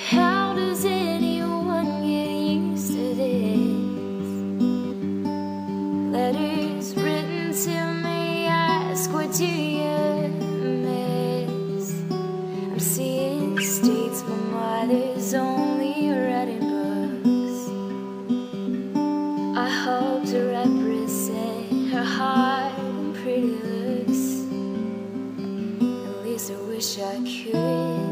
How does anyone get used to this? Letters written to me ask, what do you miss? I'm seeing states my mother's only reading books. I hope to represent her heart and pretty looks. At least I wish I could.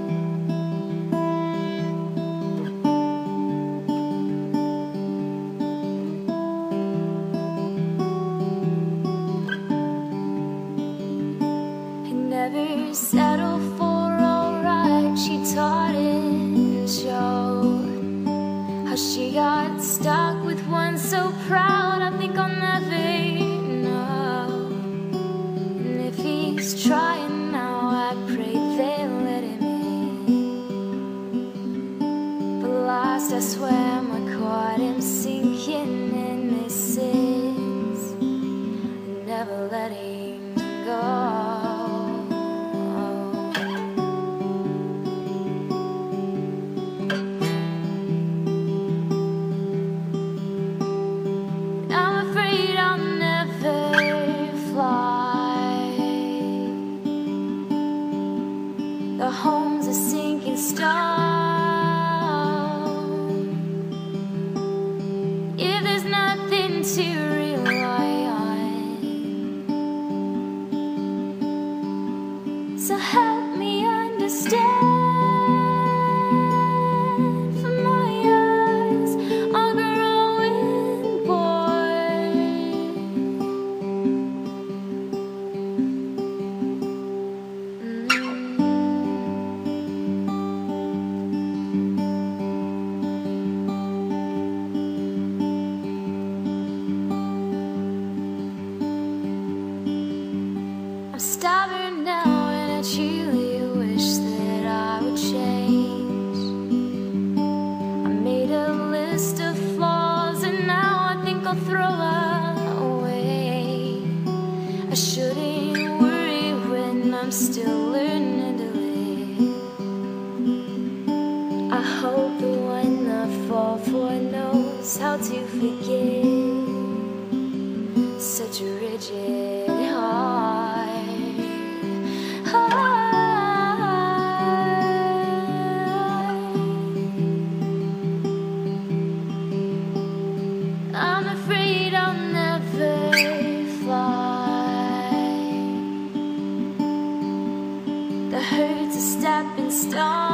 Never settle for alright, she taught and showed how she got stuck with one so proud. I think I'll never know. And if he's trying now, I pray they'll let him in. But last I swam, I caught him sinking in his sins, never letting go. The home's a sinking stone. If there's nothing to rely on, so help me understand. For my eyes are growing bored. I'm stubborn now and I truly wish that I would change. I made a list of flaws and now I think I'll throw away. I shouldn't worry when I'm still learning to live. I hope the one I fall for knows how to forgive such a rigid heart. I'm afraid I'll never fly. The hurt's a stepping stone.